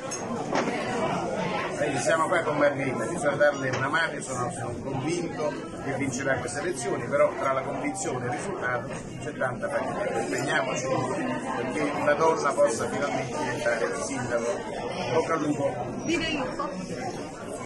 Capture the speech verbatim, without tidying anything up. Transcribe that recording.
Quindi siamo qua con Margherita, bisogna darle una mano, io sono, sono convinto che vincerà queste elezioni, però tra la convinzione e il risultato c'è tanta fatica. Impegniamoci tutti perché una donna possa finalmente diventare sindaco. Bocca al lupo! Viva il lupo!